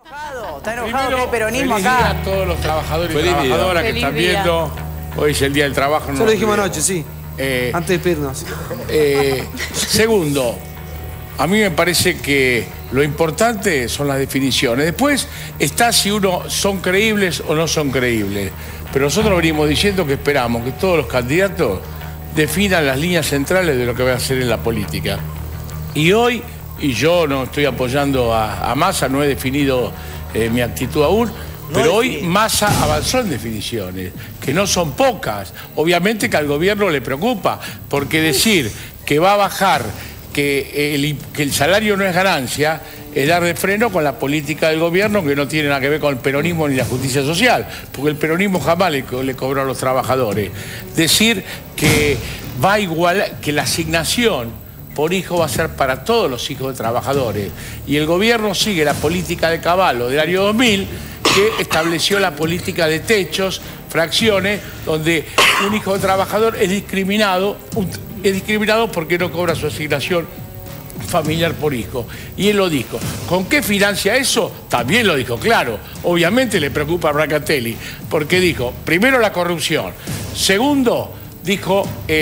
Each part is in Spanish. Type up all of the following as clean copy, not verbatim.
Está enojado que hay peronismo feliz acá. día a todos los trabajadores y trabajadoras que están viendo. Hoy es el Día del Trabajo. Eso lo dijimos anoche, sí. Antes de despedirnos. Segundo, a mí me parece que lo importante son las definiciones. Después está si son creíbles o no son creíbles. Pero nosotros venimos diciendo que esperamos que todos los candidatos definan las líneas centrales de lo que va a hacer en la política. Y hoy, y yo no estoy apoyando a Massa, no he definido mi actitud aún, pero hoy Massa avanzó en definiciones, que no son pocas. Obviamente que al gobierno le preocupa, porque decir que va a bajar, que el salario no es ganancia, es dar de freno con la política del gobierno que no tiene nada que ver con el peronismo ni la justicia social, porque el peronismo jamás le cobró a los trabajadores. Decir que va a igualar, que la asignación por hijo va a ser para todos los hijos de trabajadores, y el gobierno sigue la política de Cavallo del año 2000, que estableció la política de techos, fracciones, donde un hijo de trabajador es discriminado porque no cobra su asignación familiar por hijo. Y él lo dijo. ¿Con qué financia eso? También lo dijo, claro. Obviamente le preocupa a Brancatelli, porque dijo, primero la corrupción, segundo, dijo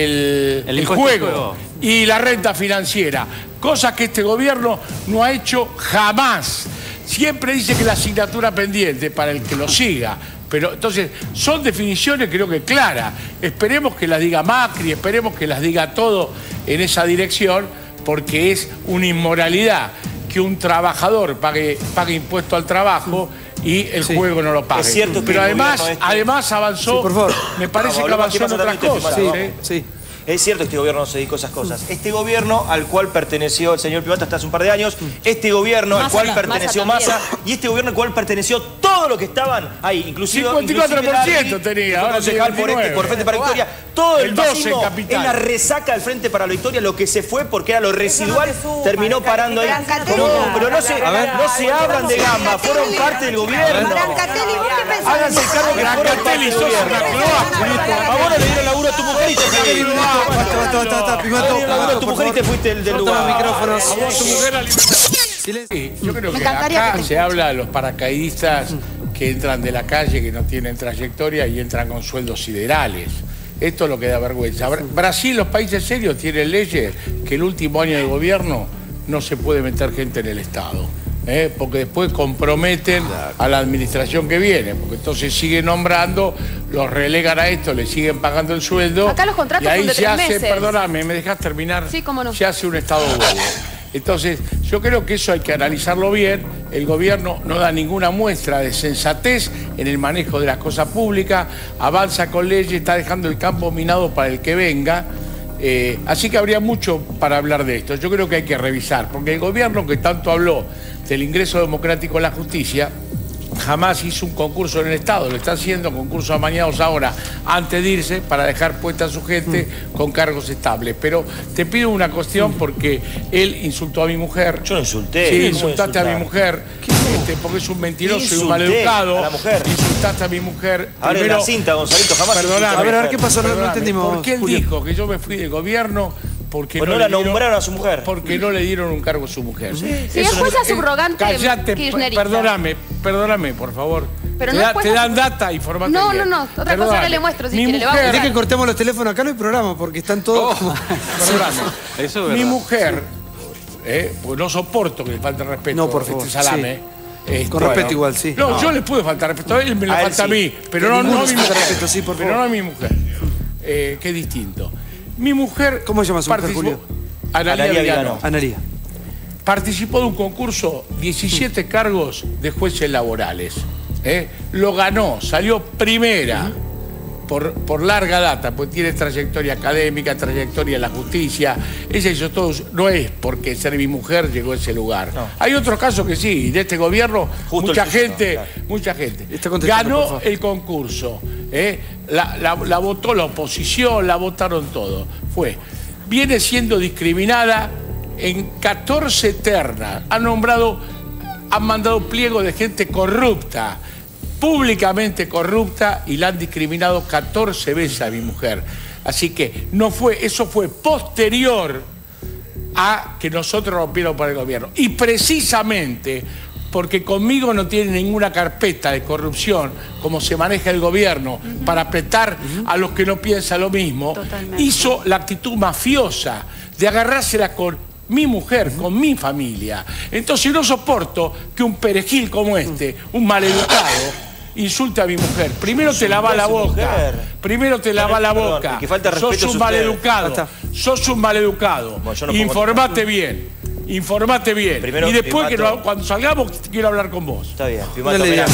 el juego y la renta financiera, cosas que este gobierno no ha hecho jamás. Siempre dice que la asignatura pendiente para el que lo siga. Pero entonces, son definiciones creo que claras. Esperemos que las diga Macri, esperemos que las diga todo en esa dirección, porque es una inmoralidad que un trabajador pague impuesto al trabajo y el juego no lo pague. Es cierto que pero además avanzó, por favor. Me parece que avanzó en otras cosas. Sí. Es cierto que este gobierno no se dedicó a esas cosas. Este gobierno al cual perteneció el señor Pivata hasta hace un par de años, este gobierno al cual perteneció Massa y este gobierno al cual perteneció todo lo que estaban ahí, inclusive 54% tenía, ahora concejal por Frente para la Victoria. Todo el 12 fascismo capital. en la resaca del Frente para la Victoria, lo que se fue porque era lo residual, terminó parando ahí. Pero no se hablan de Gamba, fueron parte del gobierno. Háganse cargo que fueron parte del gobierno. Ahora le dieron laburo a tu mujer y te fuiste. Basta, Pimato, Tu mujer y te fuiste del lugar. Micrófonos. Yo creo que acá se habla de los paracaidistas que entran de la calle, que no tienen trayectoria y entran con sueldos siderales. Esto es lo que da vergüenza. Brasil, los países serios, tienen leyes que el último año de gobierno no se puede meter gente en el Estado. Porque después comprometen a la administración que viene, porque entonces siguen nombrando, los relegan a esto, le siguen pagando el sueldo. Acá los contratos y ahí son de se 3 hace, meses. perdóname, ¿me dejás terminar? Sí, cómo no. Se hace un Estado huevo. Entonces, yo creo que eso hay que analizarlo bien. El gobierno no da ninguna muestra de sensatez en el manejo de las cosas públicas, avanza con leyes, está dejando el campo minado para el que venga. Así que habría mucho para hablar de esto. Yo creo que hay que revisar, porque el gobierno que tanto habló del ingreso democrático en la justicia, jamás hizo un concurso en el Estado, lo está haciendo concursos amañados ahora, antes de irse, para dejar puesta a su gente con cargos estables. Pero te pido una cuestión, porque él insultó a mi mujer. Yo no insulté. Sí, insultaste a mi mujer, porque es un mentiroso y un maleducado. A la mujer. Insultaste a mi mujer. Abre Primero, la cinta, Gonzalito, jamás. Perdóname, A ver, ¿qué pasó? No entendimos. Porque él dijo que yo me fui del gobierno porque no la nombraron a su mujer. Porque no le dieron un cargo a su mujer. Si es jueza subrogante kirchnerista. Perdóname, por favor. Pero te dan data, informate bien. No. Otra cosa no le muestro, si quiere, le va a ¿Querés buscar. que cortemos los teléfonos? Acá no hay programa, porque están todos... Perdóname. Mi mujer, pues no soporto que le falte respeto. No, por favor, salame. Con respeto igual, sí. No, yo le puedo faltar respeto a él, me lo falta a mí. Pero no a mi mujer. Respeto, sí, por favor. Pero no a mi mujer. Qué distinto. Mi mujer... ¿Cómo se llama su mujer, Julio? Analía Vigano. Analía. Participó de un concurso, 17 cargos de jueces laborales. Lo ganó, salió primera por larga data, pues tiene trayectoria académica, trayectoria en la justicia. Ella hizo todo, no es porque ser mi mujer llegó a ese lugar. No. Hay otros casos que sí, de este gobierno, mucha gente ganó el concurso. La votó la oposición, la votaron todo. Viene siendo discriminada en 14 ternas. Han mandado pliego de gente corrupta, públicamente corrupta, y la han discriminado 14 veces a mi mujer. Así que eso fue posterior a que nosotros rompieron para el gobierno. Y precisamente porque conmigo no tiene ninguna carpeta de corrupción, como se maneja el gobierno, para apretar a los que no piensan lo mismo. Totalmente. Hizo la actitud mafiosa de agarrársela con mi mujer, con mi familia. Entonces no soporto que un perejil como este, un maleducado, insulte a mi mujer. Primero te lava la boca. Primero te lava la boca. Que falta respeto. Sos un maleducado. Sos un maleducado. Bueno, informate bien. Informate bien. Primero, y después, Pimato, cuando salgamos, quiero hablar con vos. Está bien. Pimato, mirá.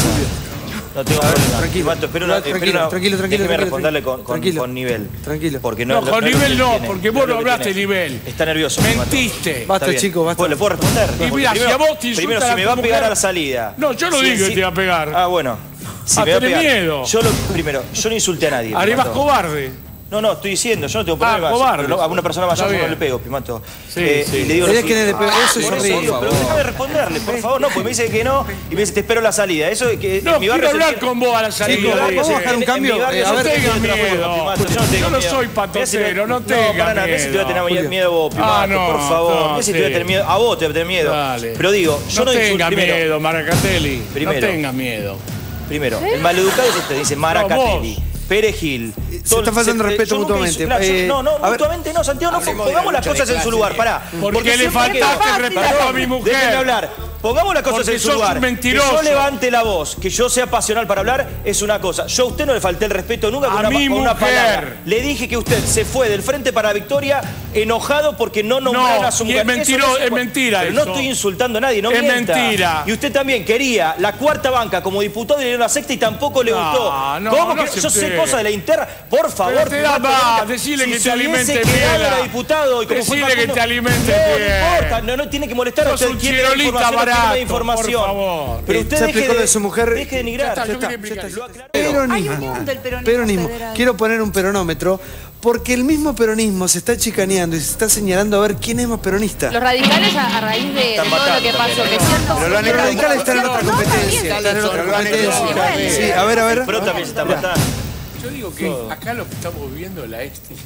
No tengo problema. Tranquilo. Pimato, tranquilo. Déjeme responderle con nivel. Tranquilo. Porque No, con nivel no, tiene, porque vos no lo que hablaste tiene. nivel. Está nervioso. Mentiste. Basta, chicos, basta. ¿Le puedo responder? Y mira, si a vos te insultan primero, si me va a pegar a la salida. No, yo no dije que te iba a pegar. Ah, bueno. Si me va a tenés pegar. miedo. Primero, yo no insulté a nadie. Haré más Pimato. cobarde. No, estoy diciendo, yo no tengo problema. cobarde. Pero a una persona mayor Está yo no bien. le pego, Pimato. Sí. Y le digo Tenés que le pego. Eso es por horrible. digo, pero déjame responderle, por favor. No, pues me dice que no y me dice te espero a la salida. Eso es que No, en mi barrio quiero hablar se- con vos a la salida. Chicos, ¿vamos a bajar un cambio? En mi barrio A se ver, no tiene tenga otra forma, miedo. Pimato, yo no tengo Yo no miedo. soy Mirá si patotero, no tenga No, para nada, mirá si te voy a tener miedo. miedo vos, Pimato, no, por favor. no, Mirá si te voy a sí. tener miedo. A vos te voy a tener miedo. Dale. Pero digo, yo no tenga insulto. miedo, Maracatelli. Primero. No tenga miedo. Primero, el maleducado es este, dice Maracatelli, Perejil. Se está faltando respeto yo nunca mutuamente. claro, no, a ver. mutuamente no, Santiago, no, pongamos las cosas en su lugar, pará. Porque le siempre faltaste queda- respeto Perdón, a mi mujer. Déjenme hablar. Pongamos las cosas Porque en su sos lugar. un mentiroso. Que yo levante la voz, que yo sea pasional para hablar, es una cosa. Yo a usted no le falté el respeto nunca con A una, mi con una mujer. palabra. Le dije que usted se fue del Frente para la Victoria enojado porque no nombraron a su y mujer. es mentira, Eso no es mentira Pero no eso. estoy insultando a nadie, no Es mienta. mentira. Y usted también quería la cuarta banca como diputado y le dieron la sexta y tampoco le gustó. no, ¿Cómo no que yo acepté. sé cosas de la interna? Por favor, Pero te da Pimato, más, nunca- decile si que te se alimente hubiese quedado bien. era diputado y como fue Decile que Facundo- te alimente no, bien. No importa, no tiene que molestar a Sos usted. un ¿Quién le da chirolita información o quién no da barato, información? por favor. Pero usted Se deje explicó lo de su mujer. Deje de denigrar. Ya está, yo está, quería explicar. Lo aclaré. Peronismo. Hay unión del peronismo federal. Quiero poner un peronómetro porque el mismo peronismo se está chicaneando y se está señalando a ver quién es más peronista. Los radicales a raíz de todo lo que pasó, que es cierto. Pero los radicales están en otra competencia. Están en otra competencia. Sí, a ver. Pero también se está matando. Yo digo que acá lo que estamos viviendo el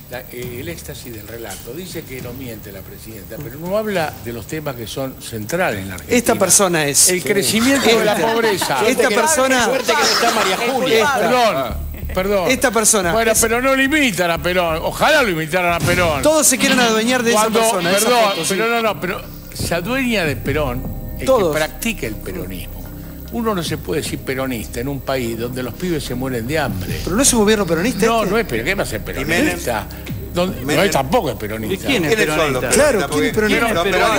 éxtasis del relato. Dice que no miente la presidenta, pero no habla de los temas que son centrales en la Argentina. Esta persona es. El crecimiento de la pobreza. Esta persona. Suerte que no está María Julia. Perdón. Esta persona. Bueno, pero no lo imitan a Perón. Ojalá lo imitaran a Perón. Todos se quieren adueñar de esa persona. esa Perdón, foto, sí. pero se adueña de Perón el Todos. que practica el peronismo. Uno no se puede decir peronista en un país donde los pibes se mueren de hambre. Pero no es un gobierno peronista. No, este. no es peronista. ¿Qué va a ser peronista? No es tampoco es peronista. ¿Quién es peronista? Claro, ¿quién es peronista?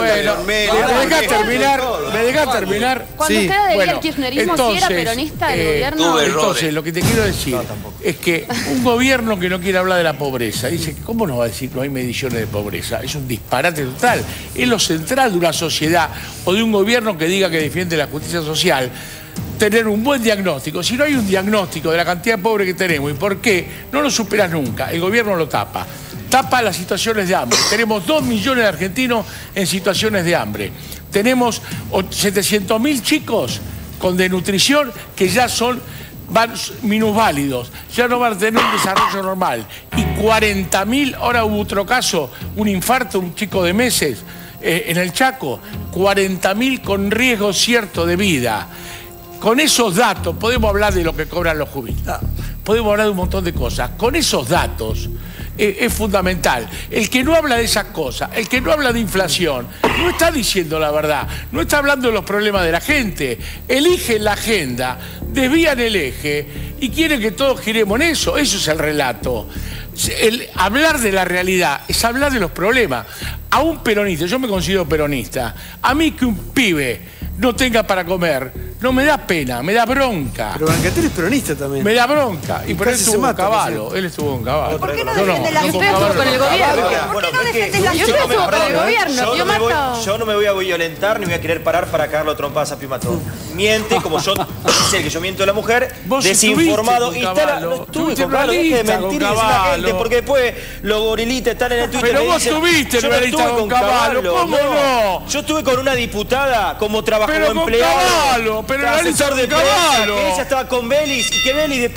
¿Me dejás terminar? Cuando Sí. usted adhería Bueno, al kirchnerismo, si era peronista del gobierno. Entonces, lo que te quiero decir es que un gobierno que no quiere hablar de la pobreza, dice, ¿cómo nos va a decir que no hay mediciones de pobreza? Es un disparate total. Es lo central de una sociedad o de un gobierno que diga que defiende la justicia social, tener un buen diagnóstico. Si no hay un diagnóstico de la cantidad de pobres que tenemos y por qué, no lo superas nunca. El gobierno lo tapa. Tapa las situaciones de hambre. Tenemos 2 millones de argentinos en situaciones de hambre. Tenemos 700.000 chicos con desnutrición que ya son minusválidos, ya no van a tener un desarrollo normal. Y 40.000, ahora hubo otro caso, un infarto, un chico de meses en el Chaco, 40.000 con riesgo cierto de vida. Con esos datos podemos hablar de lo que cobran los jubilados, podemos hablar de un montón de cosas. Con esos datos es fundamental. El que no habla de esas cosas, el que no habla de inflación, no está diciendo la verdad, no está hablando de los problemas de la gente. Eligen la agenda, desvían el eje y quieren que todos giremos en eso. Eso es el relato. El hablar de la realidad es hablar de los problemas. A un peronista, yo me considero peronista, a mí que un pibe no tenga para comer, no me da pena, me da bronca. Pero Brancatelli es peronista también. Me da bronca. Y por él Casi se estuvo un mata, caballo. Él estuvo un caballo. ¿Por qué no Yo defiende la con Usted caballo estuvo con el no. gobierno. ¿Por qué no defendés la Yo estuve con el gobierno, yo mato. Yo no me voy a violentar ni voy a querer parar para cagarlo a trompadas a Pimato. Miente, como yo sé que yo miento a la mujer, Vos desinformado. estuviste Y con está Caballo, no estuve estuviste con Caballo, deje de realista mentir y con decir a la Caballo. gente, porque después los gorilitas están en el Twitter. Pero y me vos dicen, estuviste yo no realista estuve con Caballo, ¿cómo no? Yo estuve con una diputada como trabajador Pero con empleado. Caballo, pero realista asesor de con prensa, Caballo. que ella estaba con Vélez y que Vélez después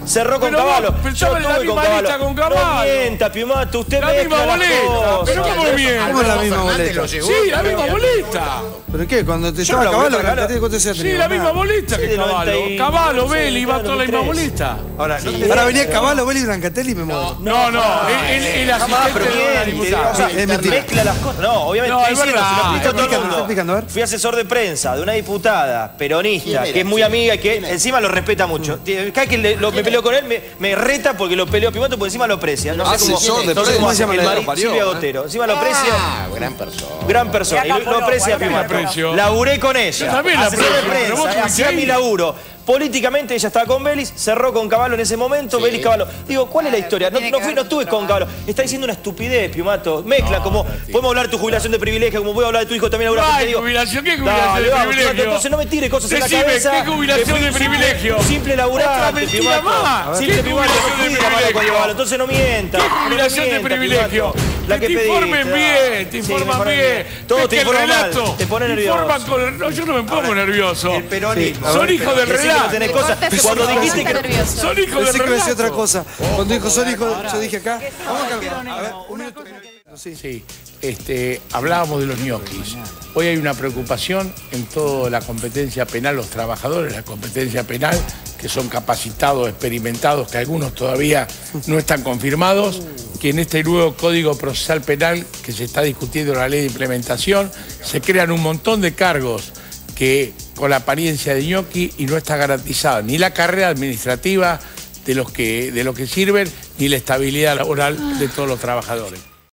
cerró con Pero Cavallo. vos, Yo pensaba en la estuve misma lista con Cavallo. No mienta, Piumato, usted La mezcla misma las boleta. cosas. Pero ¿cómo miente? ¿Cómo es la misma boleta? Sí, la misma boleta. ¿Pero qué? Cuando te Yo estaba la Cavallo, boleta, Brancatelli, ¿cuánto se ha Sí, tenido? la misma Nada. boleta Sí, que de Cavallo. 90 y- Cavallo, no sé, Belli, va toda la misma 93. boleta. Ahora venía Cavallo, Belli y Brancatelli y me muero. No, el Jamás, asistente pero de una miente, diputada. o sea, Es mentira. mezcla las cosas. No, obviamente, No, estoy es diciendo, verdad. se lo explico a todo el Está mundo. explicando, a ver. Fui asesor de prensa de una diputada peronista que es muy amiga y que encima lo respeta mucho. Cada vez que me peleo con él, me reta porque lo peleo a Piumato porque encima lo aprecia. No sé cómo, Asesor de no sé prensa. cómo hace ¿Cómo se el llama? marido, Silvia Botero. Encima lo aprecia. Gran persona. Gran persona. Y lo aprecia a Piumato. aprecio. Laburé con ella. Yo también la Asesor de aprecio, pero vos prensa. estuviste Hacía ahí. mi laburo. Políticamente ella estaba con Vélez, cerró con Cavallo en ese momento, Vélez Cavallo. Digo, ¿cuál es la historia? No estuve con Cavallo. Está diciendo una estupidez, Piumato. Mezcla como, podemos hablar de tu jubilación de privilegio, como puedo hablar de tu hijo también. No Laura, hay te digo, jubilación, ¿qué jubilación dale, de vamos, privilegio? Piumato, entonces no me tire cosas en Decime, la cabeza. ¿qué jubilación Que de fui privilegio? Simple Otra laburante, mentira Piumato. más. Simple ¿Qué Piumato, jubilación no de fui de la mano con privilegio? Cavallo, entonces no mienta. ¿Qué jubilación de privilegio? La que te pediste, informen bien, te informan bien. Todo Ves te que el informan mal, relato te pone nervioso. informan con el... No, yo no me pongo nervioso. El peronismo. Son hijos del Decime que relato. tenés cosas. Corte, Cuando se dijiste pone que... nervioso. Son hijos Pensé del que iba a decir relato. otra cosa. Cuando dijo Sónico, yo dije acá. Vamos a cambiar. A ver, un minuto. Sí, hablábamos de los ñoquis. Hoy hay una preocupación en toda la competencia penal, los trabajadores de la competencia penal, que son capacitados, experimentados, que algunos todavía no están confirmados, que en este nuevo Código Procesal Penal que se está discutiendo en la ley de implementación, se crean un montón de cargos que con la apariencia de ñoqui y no está garantizada ni la carrera administrativa de los que sirven, ni la estabilidad laboral de todos los trabajadores.